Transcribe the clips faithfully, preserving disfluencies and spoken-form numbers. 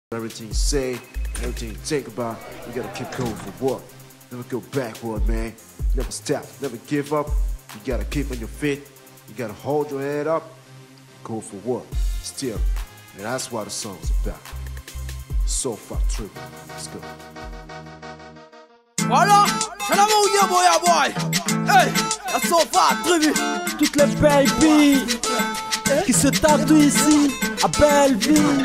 Everything you say, everything you think about, you gotta keep going for what? Never go backward, man. Never stop, never give up. You gotta keep on your feet. You gotta hold your head up. Go for what? Still. And that's what the song's about. So far true. Let's go. Voilà, c'est la mouille, boy, boy. Hey, la so far tribu. Toutes les baby qui se tatouent ici à Belleville.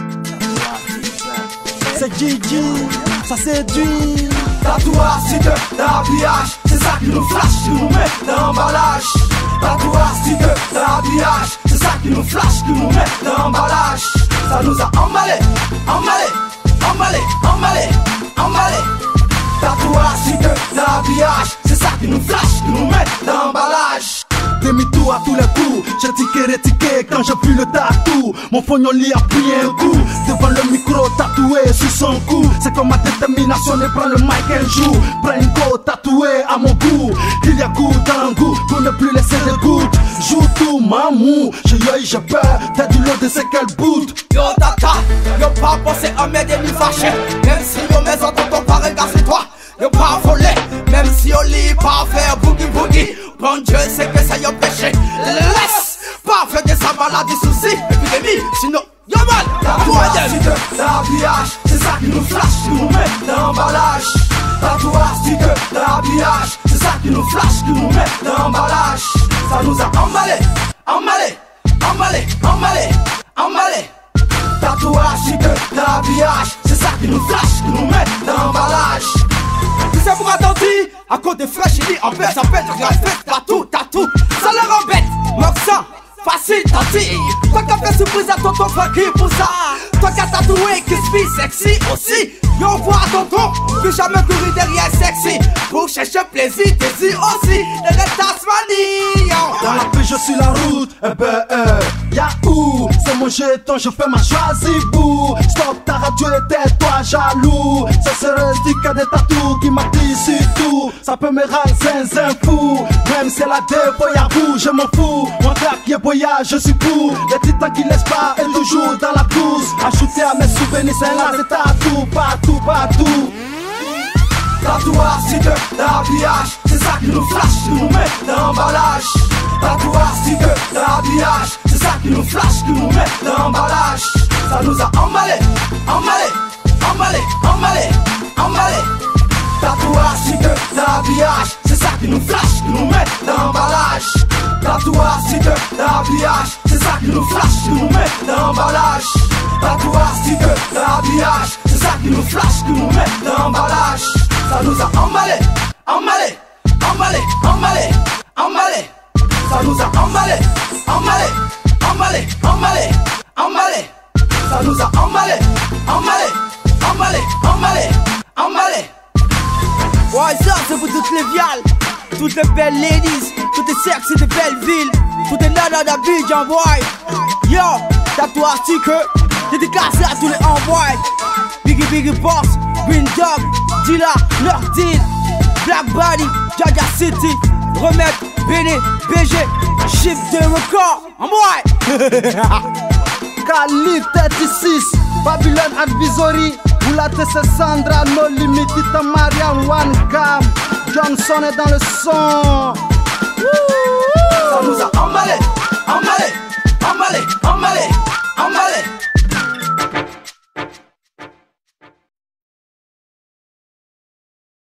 C'est Gigi, ça séduit. Tatouage, sticker, d'habillage, c'est ça qui nous flash, qui nous met dans l'emballage. Tatouage, sticker, d'habillage, c'est ça qui nous flash, qui nous met dans l'emballage. Ça nous a emballé, emballé, emballé, emballé, emballé. Tatouage, sticker, d'habillage, c'est ça qui nous flash, qui nous met dans l'emballage. Demi-tour à tous les coups, j'ai tiqué rétiqué quand j'ai vu le tatou. Mon fognon lui a pris un coup, devant le micro tatoué sur son cou. C'est comme ma détermination de prendre le mic un jour. Prends une go tatoué à mon goût. Il y a goût dans le goût, pour ne plus laisser de gouttes. Joue tout mamou, j'ai eu j'ai peur, t'as du lot de ce qu'elle bout. Yo tata, yo pas pensé à m'aider ni fâché. Même si yo mes entends pas regarder toi. Yo pas volé, même si yo lit pas faire boogie boogie. Bon Dieu sait que ça y a péché. Laisse pas faire de sa maladie souci. Épidémie, sinon yo mal. Tatouage, sticker, d'habillage, c'est ça qui nous flash, qui nous met dans l'emballage. Tatouage, sticker, d'habillage, c'est ça qui nous flash, qui nous met dans l'emballage. Ça nous a emballé, emballé, emballé, emballé, emballé. Tatouage, sticker, d'habillage, c'est ça qui nous flash, qui nous met dans l'emballage. Tu sais pourquoi t'en dis? À cause de fraîche, il dit en fait, ça fait de la fête, tatou, tatou. Ça leur embête, Moxan, facile, tantille. Toi qui as fait surprise à tonton Frankie pour ça. Toi qui as tatoué, qui se fit sexy aussi. Yo, on voit à tonton, plus jamais courir derrière sexy. Pour chercher plaisir, désir aussi. Et les Tasmanie. Dans la paix, je suis la route, eh ben, eh, Yahoo, c'est mon jeton, je fais ma choisie, bouh. Stop ta radio et tais-toi jaloux. Ça serait le sticker des tatous qui m'a dit sur tout. Ça peut me rendre zinzin fou. Même si elle a des boyards, je m'en fous. Mon claque est boyard, je suis pour. Les titans qui laissent pas est toujours dans la course. Ajouter à mes souvenirs, c'est là, c'est tatou, partout, partout. Tatouage, sticker, d'habillage, c'est ça qui nous flash, qui nous met dans l'emballage. Tatouage, sticker, d'habillage, c'est ça qui nous flash, qui nous met dans l'emballage. Ça nous a emballé, emballé, emballé, emballé, emballé. Tatouage, sticker, d'habillage, c'est ça qui nous flash, qui nous met dans l'emballage. Tatouage, sticker, d'habillage, c'est ça qui nous flash, qui nous met dans l'emballage. Tatouage, sticker, d'habillage, c'est ça qui nous flash, qui nous met dans l'emballage. Ça nous a emballé, emballé, emballé, emballé, emballé. Ça nous a emballé, emballé, emballé, emballé, emballé. Ça nous a emballé, emballé, emballé, emballé, emballé. Ouais, ça c'est pour toutes les viales, toutes les belles ladies, toutes les sexy de Belleville, toutes les nanas d'Abidjan, boy. Yo, tatouage sticker, dédicacé à tous les envois. Biggie Biggie Boss, Green Dog, Dilla, Nordin, Black Body, Jaja City, Remède, Béné, B G, Shift de record, en moi. Khalid thirty-six, Babylon Advisory, Oulate c'est Sandra, No Limit, Tita Mariam, One Cam, Johnson est dans le son.